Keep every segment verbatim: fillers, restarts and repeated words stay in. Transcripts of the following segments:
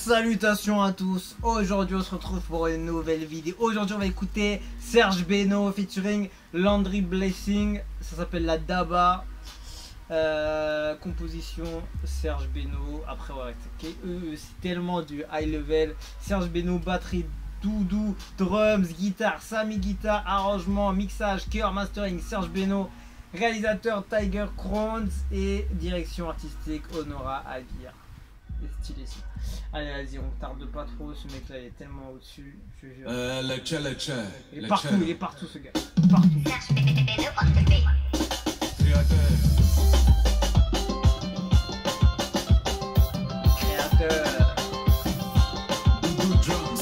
Salutations à tous, aujourd'hui on se retrouve pour une nouvelle vidéo. Aujourd'hui on va écouter Serge Beno featuring Landry Blessing. Ça s'appelle la Daba. euh, Composition Serge Beno. Après ouais, c'est tellement du high level. Serge Beno, batterie, doudou, drums, guitare, Sami guitare, arrangement, mixage, chœur, mastering, Serge Beno. Réalisateur Tiger Crowns et direction artistique Honora Aguirre. C'est stylé ça. Allez, vas-y, on tarde pas trop. Ce mec là il est tellement au-dessus. Je jure. Euh, la tcha, la tcha. Il est la partout, tcha. il est partout ce gars. Partout. Créateur. Créateur. Doudou Drums.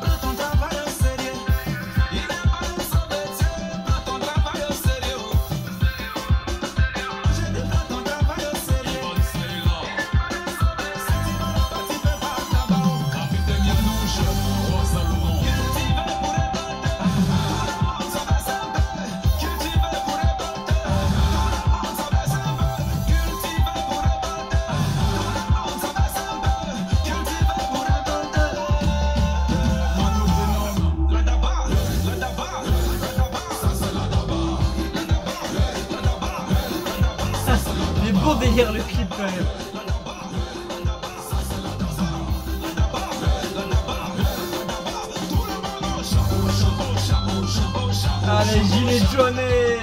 Bon délire le clip quand même. Allez, gilet jaune.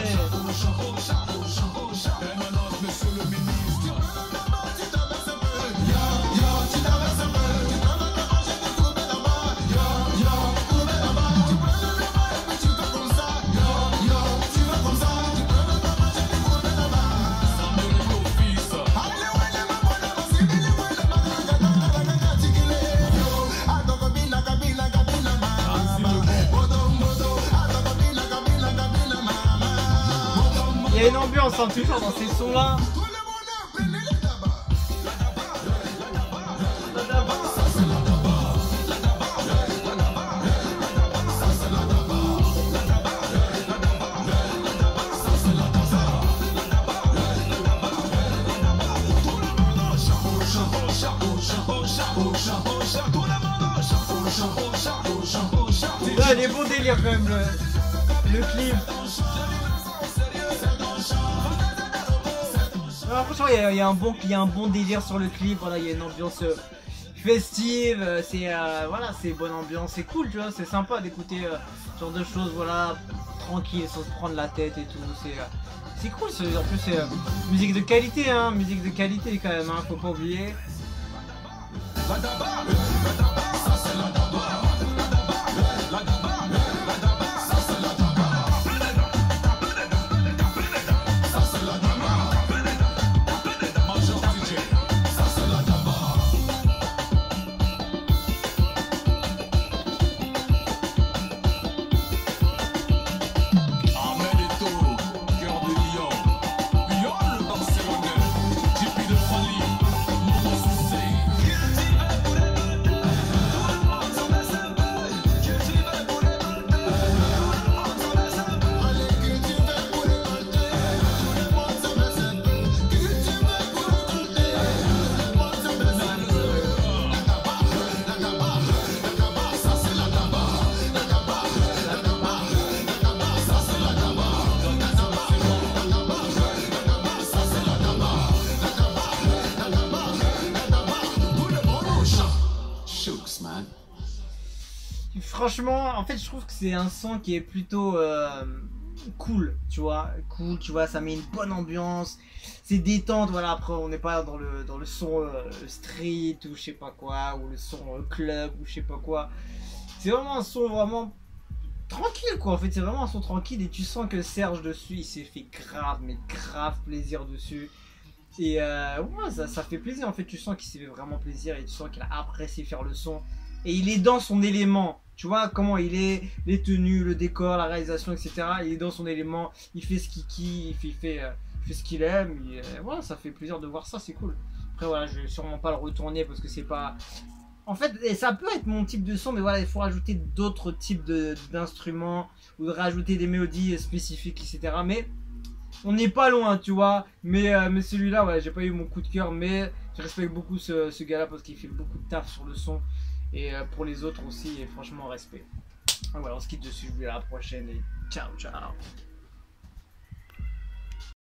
Il y a une ambiance hein, toujours dans ces sons là. Là, il est bon délire quand même le, le clip. Non, franchement, il y, a, il, y a un bon, il y a un bon délire sur le clip. Voilà, il y a une ambiance euh, festive. Euh, c'est euh, voilà, c'est bonne ambiance, c'est cool, tu vois. C'est sympa d'écouter euh, ce genre de choses, voilà, tranquille, sans se prendre la tête et tout. C'est euh, c'est cool. En plus, c'est euh, musique de qualité, hein, musique de qualité quand même. Hein, faut pas oublier. Franchement, en fait, je trouve que c'est un son qui est plutôt euh, cool, tu vois, cool, tu vois, ça met une bonne ambiance, c'est détente, voilà. Après, on n'est pas dans le dans le son euh, street ou je sais pas quoi, ou le son euh, club ou je sais pas quoi. C'est vraiment un son vraiment tranquille, quoi. En fait, c'est vraiment un son tranquille et tu sens que Serge dessus, il s'est fait grave, mais grave plaisir dessus. Et euh, ouais, ça, ça fait plaisir. En fait, tu sens qu'il s'est fait vraiment plaisir et tu sens qu'il a apprécié faire le son. Et il est dans son élément. Tu vois comment il est, les tenues, le décor, la réalisation, et cetera. Il est dans son élément, il fait ce qu'il kiffe, il fait, il fait, euh, il fait ce qu'il aime. Et, euh, voilà, ça fait plaisir de voir ça, c'est cool. Après voilà, je vais sûrement pas le retourner parce que c'est pas... En fait, et ça peut être mon type de son, mais voilà, il faut rajouter d'autres types d'instruments ou de rajouter des mélodies spécifiques, et cetera. Mais on n'est pas loin, tu vois. Mais, euh, mais celui-là, ouais, j'ai pas eu mon coup de cœur. Mais je respecte beaucoup ce, ce gars-là parce qu'il fait beaucoup de taf sur le son. Et euh, pour les autres aussi, et franchement, respect. Donc voilà, on se quitte dessus. À la prochaine et ciao, ciao.